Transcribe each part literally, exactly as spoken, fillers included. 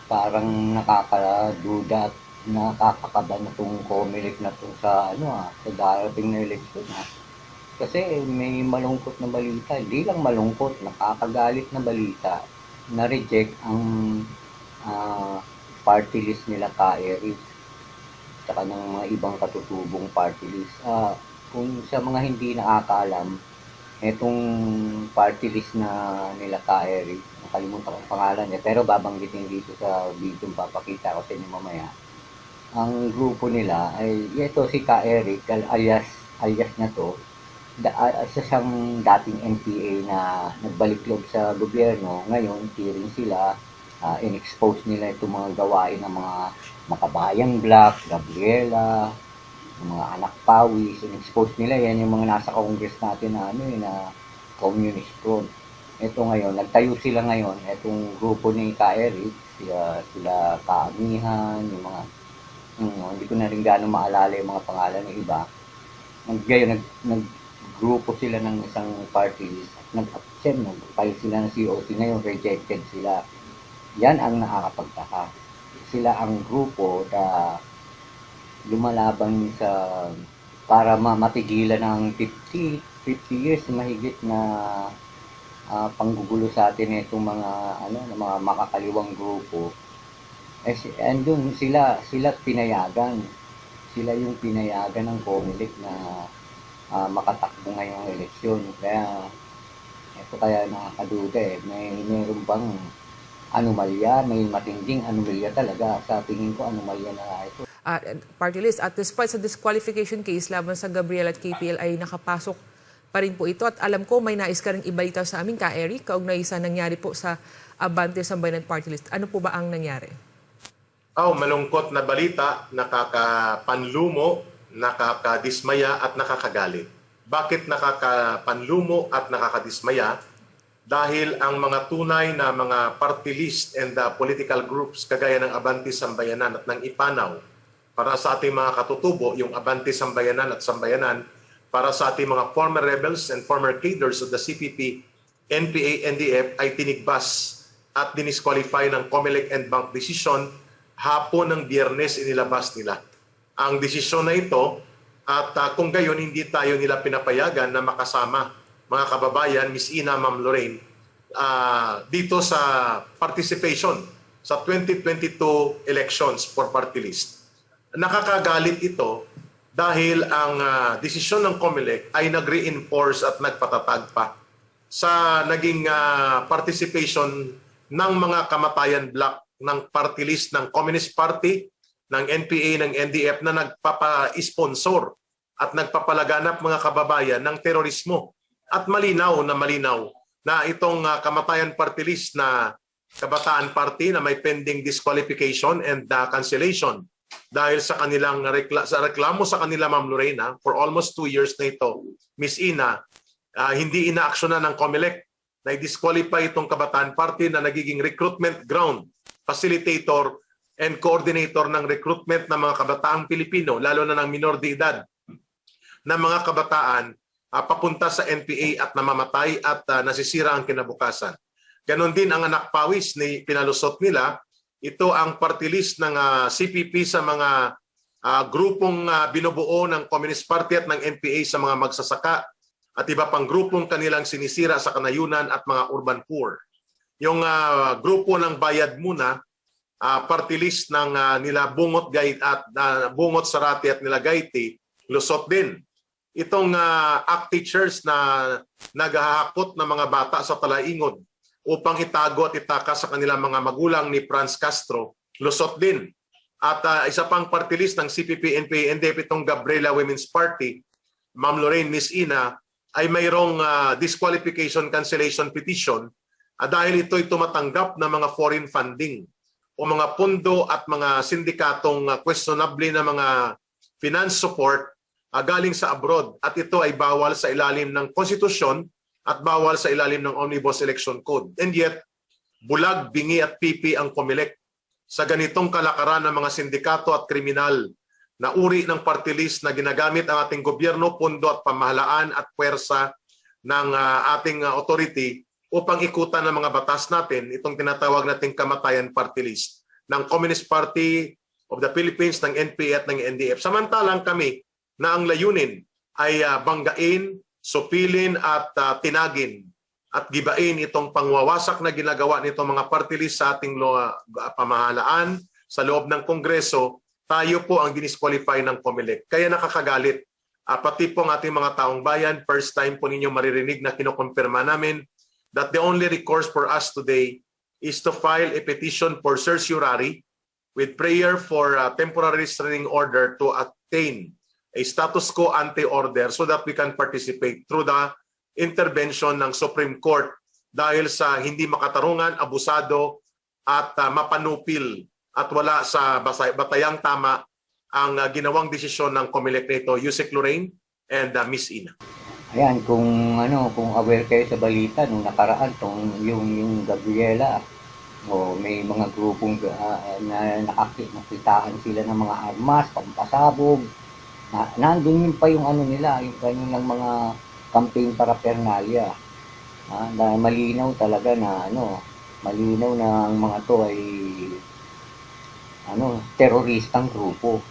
parang nakakaduda at nakakakaba na itong COMELEC na to sa ano ah, sa darating na eleksyon ah. Kasi may malungkot na balita, hindi lang malungkot, nakakagalit na balita, na-reject ang uh, party list nila Ka-Eric saka ng mga ibang katutubong party list. Uh, kung sa mga hindi nakakaalam, itong party list na nila Ka-Eric, nakalimutan ko ang pangalan niya, pero babanggitin dito sa video papakita ko sa inyo mamaya. Ang grupo nila ay, ito si Ka-Eric, alias, alias na to, da, uh, isa siyang dating N P A na nagbalik loob sa gobyerno. Ngayon, tiring sila, uh, in-expose nila itong mga gawain ng mga Makabayang Black, Gabriela, mga anak pawis, in-expose nila. Yan yung mga nasa Congress natin na, ano, na communist front. Ito ngayon, nagtayo sila ngayon, itong grupo ni Ka-Eric, sila, sila Kaamihan, yung mga, um, hindi ko na rin gano'ng maalala yung mga pangalan ng iba. Ngayon, nag, naggrupo sila ng isang party list, nag-absent, nag-file sila ng C O C, ngayon rejected sila. Yan ang nakakapagtaka. Sila ang grupo na lumalaban sa para matigilan ng fifty years mahigit na uh, panggugulo sa atin itong mga ano ng mga Maka-Kaliwang grupo. Eh andun sila sila pinayagan. Sila yung pinayagan ng COMELEC na uh, makatakbo ngayong eleksyon. Kaya ito kaya nakakaduda eh. May meron bang anomalya, may matinding anomalya talaga. Sa tingin ko anomalya na ito. Uh, Partylist, at despite sa disqualification case laban sa Gabriel at K P L ay nakapasok pa rin po ito. At alam ko may nais ka rin ibalita sa amin, Ka-Eric, kaugnay sa nangyari po sa Abante Sambayanan Partylist. Ano po ba ang nangyari? Oh, malungkot na balita, nakakapanlumo, nakakadismaya at nakakagalit. Bakit nakakapanlumo at nakakadismaya? Dahil ang mga tunay na mga party list and uh, political groups kagaya ng Abante Sambayanan at ng Ipanaw, para sa ating mga katutubo, yung Abante Sambayanan at Sambayanan, para sa ating mga former rebels and former cadres of the C P P, N P A, N D F ay tinigbas at dinisqualify ng COMELEC and Bank decision hapon ng Biyernes inilabas nila. Ang desisyon na ito at uh, kung gayon hindi tayo nila pinapayagan na makasama mga kababayan, Miss Ina, Ma'am Lorraine, uh, dito sa participation sa twenty twenty-two elections for party list. Nakakagalit ito dahil ang uh, desisyon ng COMELEC ay nag-reinforce at nagpatatag pa sa naging uh, participation ng mga kamatayan black ng party list ng Communist Party, ng N P A, ng N D F na nagpapa-sponsor at nagpapalaganap mga kababayan ng terorismo. At malinaw na malinaw na itong uh, kamatayan party list na Kabataan Party na may pending disqualification and uh, cancellation dahil sa kanilang rekla sa reklamo sa kanila, Ma'am Lorena, for almost two years na ito, Miss Ina, uh, hindi inaaksyonan ng COMELEC na i-disqualify itong Kabataan Party na nagiging recruitment ground, facilitator and coordinator ng recruitment ng mga kabataang Pilipino, lalo na ng minor de edad na mga kabataan uh, papunta sa N P A at namamatay at uh, nasisira ang kinabukasan. Ganon din ang anak pawis ni pinalusot nila. Ito ang party list ng uh, C P P sa mga uh, grupong uh, binubuo ng Communist Party at ng N P A sa mga magsasaka at iba pang grupong kanilang sinisira sa kanayunan at mga urban poor. Yung uh, grupo ng Bayad Muna, uh, party list ng uh, nila Bungot Gait at uh, Bungot Sarati at nila Gaiti, lusot din. Itong uh, act teachers na naghahakot ng mga bata sa talaingod upang itago at itaka sa kanilang mga magulang ni Franz Castro, lusot din. At uh, isa pang party list ng C P P, N P A, N D F, itong Gabriela Women's Party, Ma'am Lorraine, Miss Ina, ay mayroong uh, disqualification cancellation petition uh, dahil ito'y tumatanggap ng mga foreign funding o mga pondo at mga sindikatong uh, questionable na mga finance support uh, galing sa abroad. At ito ay bawal sa ilalim ng konstitusyon at bawal sa ilalim ng Omnibus Election Code. And yet, bulag, bingi at pipi ang COMELEC sa ganitong kalakaran ng mga sindikato at kriminal na uri ng party list na ginagamit ang ating gobyerno, pondo at pamahalaan at puwersa ng uh, ating uh, authority upang ikutan ng mga batas natin, itong tinatawag nating kamatayan party list. ng Communist Party of the Philippines, ng N P A at ng N D F. Samantalang kami na ang layunin ay uh, banggain, supilin at uh, tinagin at gibain itong pangwawasak na ginagawa nitong mga party list sa ating uh, pamahalaan sa loob ng Kongreso. Tayo po ang dinisqualify ng COMELEC. Kaya nakakagalit. Uh, pati po ang ating mga taong bayan, first time po ninyo maririnig na kinukumpirma namin that the only recourse for us today is to file a petition for certiorari with prayer for a temporary restraining order to attain a status quo ante order so that we can participate through the intervention ng Supreme Court dahil sa hindi makatarungan, abusado at uh, mapanupil at wala sa batayang tama ang uh, ginawang desisyon ng COMELEC nito, Yusek Lorraine and uh, Miss Ina. Ayan, kung ano, kung aware kayo sa balita nung nakaraan tong yung yung Gabriela, o may mga grupong uh, na nakakitaan sila ng mga armas, pampasabog. Na, nandun yun pa yung ano nila, yung kanilang mga campaign paraphernalia. Ah, na malinaw talaga na ano, malinaw na ang mga to ay ano, teroristang grupo.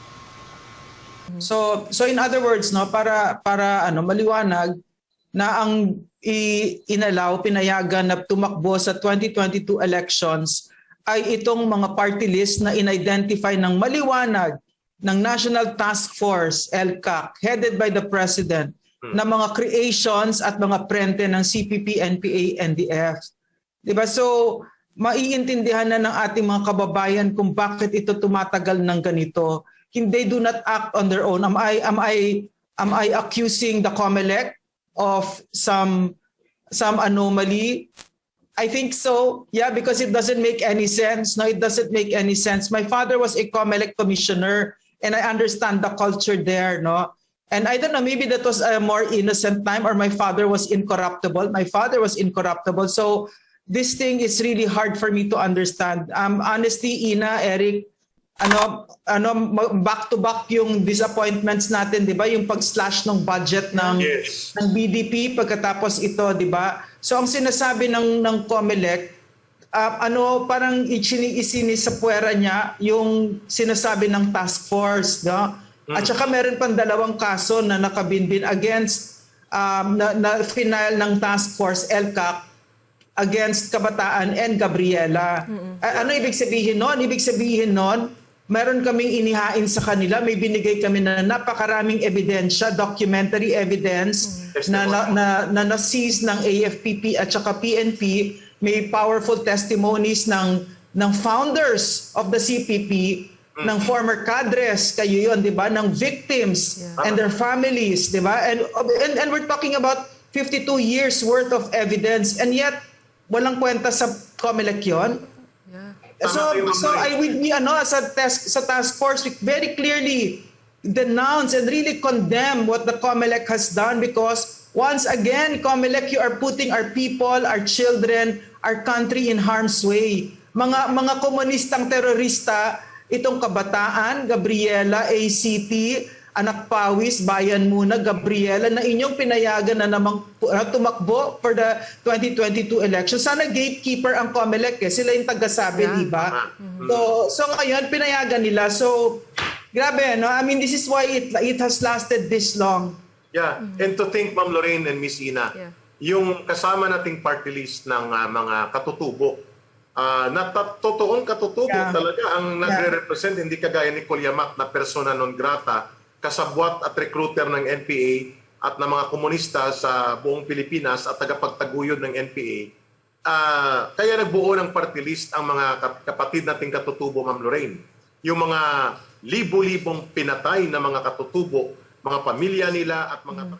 So so in other words, no, para para ano maliwanag na ang i inalaw, pinayagan na tumakbo sa twenty twenty-two elections ay itong mga party list na in-identify ng maliwanag ng National Task Force, L C A C, headed by the President, hmm. na mga creations at mga prente ng C P P, N P A, N D F. Diba? So, maiintindihan na ng ating mga kababayan kung bakit ito tumatagal ng ganito. They do not act on their own. Am I, am I, am I accusing the COMELEC of some some anomaly? I think so. Yeah, because it doesn't make any sense. No, it doesn't make any sense. My father was a COMELEC commissioner and I understand the culture there, no? And I don't know, maybe that was a more innocent time or my father was incorruptible. My father was incorruptible. So this thing is really hard for me to understand. Um, honestly, Ina, Eric, ano ano back to back yung disappointments natin, 'di ba? Yung pag-slash ng budget ng yes. ng B D P pagkatapos ito, 'di ba? So ang sinasabi ng ng COMELEC, uh, ano parang isini sa puwera niya yung sinasabi ng task force, no? Mm. At saka meron pang dalawang kaso na nakabinbin against um, na, na final ng task force L C A C against Kabataan and Gabriela. Mm-hmm. Uh, ano ibig sabihin noon? Ibig sabihin noon, meron kaming inihain sa kanila, may binigay kami na napakaraming ebidensya, documentary evidence mm-hmm. na, na, na, na na-seize ng A F P P at saka P N P, may powerful testimonies ng, ng founders of the C P P, mm-hmm. ng former cadres, kayo yun, di ba, ng victims yeah. and their families, di ba? And, and, and we're talking about fifty-two years worth of evidence and yet, walang kwenta sa COMELEC yun. Yeah. So, so I would be, ano, sa task, sa task force, we very clearly denounce and really condemn what the COMELEC has done because once again, COMELEC, you are putting our people, our children, our country in harm's way. Mga, mga komunistang terorista, itong Kabataan, Gabriela, A C T, Anak Pawis, Bayan Muna, Gabriela, na inyong pinayagan na namang uh, tumakbo for the twenty twenty-two election. Sana gatekeeper ang COMELEC eh. Sila yung tagasabi, yeah. di ba? Mm-hmm. So, so ngayon, pinayagan nila. So, grabe, no? I mean, this is why it, it has lasted this long. Yeah, mm-hmm. and to think, Ma'am Lorraine and Miss Ina, yeah. yung kasama nating party list ng uh, mga katutubo, uh, na totoong katutubo yeah. talaga ang nagre-represent, yeah. hindi kagaya ni Colyamak na persona non grata, kasabwat at recruiter ng N P A at ng mga komunista sa buong Pilipinas at tagapagtaguyod ng N P A. Uh, kaya nagbuo ng party list ang mga kapatid nating katutubo, Ma'am Lorraine. Yung mga libo-libong pinatay na mga katutubo, mga pamilya nila at mga...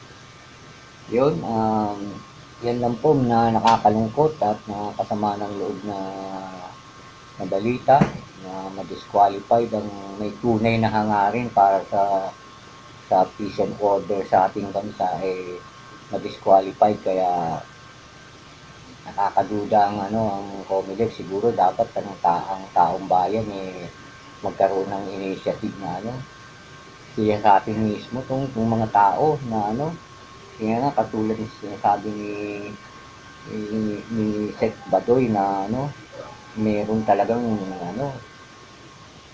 Yun, um, yan lang po na nakakalungkot at nakakasama ng loob na, na balita. Na ma-disqualified ang may tunay na hangarin para sa sa peace and order sa ating bansa eh ma-disqualified kaya nakakaduda ang ano ang COMELEC siguro dapat ang taong taong bayan eh magkaroon ng initiative na ano siya sa atin mismo tong, tong mga tao na ano kaya nga katulad ng sinasabi ni ni, ni Seth Badoy na ano meron talagang ano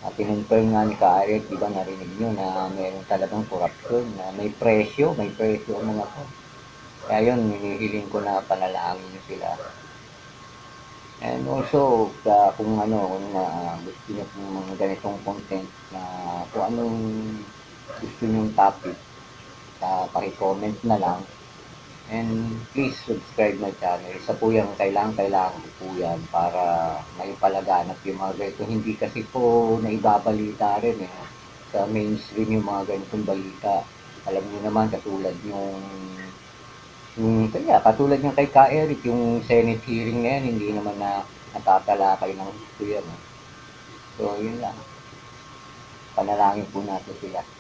At kinonfirm nga ni Ka-Eric, di ba narinig nyo na meron talagang korupsyon, na may presyo, may presyo ang mga to. Kaya yun, hinihiling ko na panalangin nyo sila. And also, uh, kung ano, kung uh, gusto nyo kung mga ganitong content na kung anong gusto nyong topic, uh, pakicomment na lang. And please subscribe my channel. Isa po yung kailangan, kailangan ko po yan para may palaganap yung mga ganito. Hindi kasi po naibabalita rin eh. Sa mainstream yung mga ganitong balita. Alam niyo naman, katulad yung yung kaya katulad yung kay Ka-Eric, yung Senate hearing na yan, hindi naman na natatalakay ng gusto yan. Eh. So, yun lang. Panalangin po natin sila.